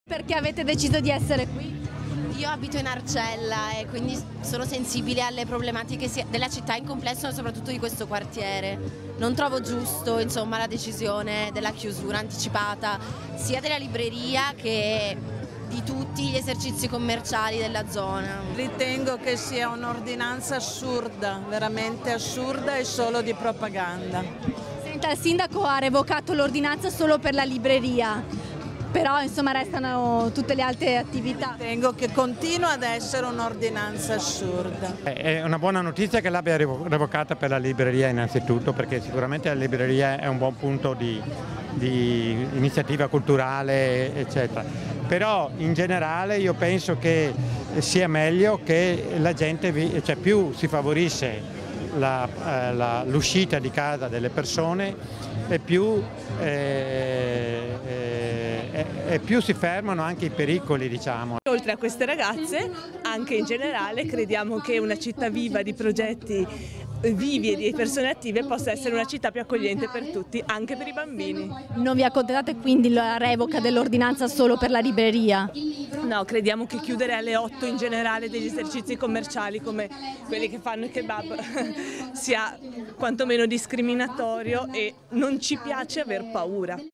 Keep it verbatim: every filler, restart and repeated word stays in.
Perché avete deciso di essere qui? Io abito in Arcella e quindi sono sensibile alle problematiche della città in complesso e soprattutto di questo quartiere. Non trovo giusto, insomma, la decisione della chiusura anticipata sia della libreria che di tutti gli esercizi commerciali della zona. Ritengo che sia un'ordinanza assurda, veramente assurda e solo di propaganda. Senta, il sindaco ha revocato l'ordinanza solo per la libreria. Però insomma restano tutte le altre attività. Ritengo che continua ad essere un'ordinanza assurda. È una buona notizia che l'abbia revocata per la libreria innanzitutto, perché sicuramente la libreria è un buon punto di, di iniziativa culturale eccetera. Però in generale io penso che sia meglio che la gente, cioè più si favorisce l'uscita di casa delle persone e più eh, e più si fermano anche i pericoli, diciamo. Oltre a queste ragazze, anche in generale, crediamo che una città viva di progetti vivi e di persone attive possa essere una città più accogliente per tutti, anche per i bambini. Non vi accontentate quindi la revoca dell'ordinanza solo per la libreria? No, crediamo che chiudere alle otto in generale degli esercizi commerciali come quelli che fanno i kebab sia quantomeno discriminatorio e non ci piace aver paura.